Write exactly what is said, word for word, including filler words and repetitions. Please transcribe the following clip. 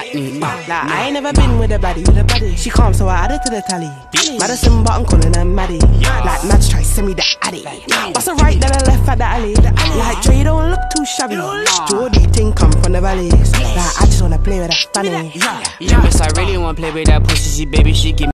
Mm, like, I ain't never been with a baddie. She calm, so I added to the tally. Madison, but I'm calling her Maddie. Like, Mads try send me the addy. What's a right, then I left at the alley. Like, Dre don't look too shabby. Jordy ting come from the valleys. Like, I just wanna play with that fanny. Yeah, miss, I really wanna play with that pussy, she baby, she give me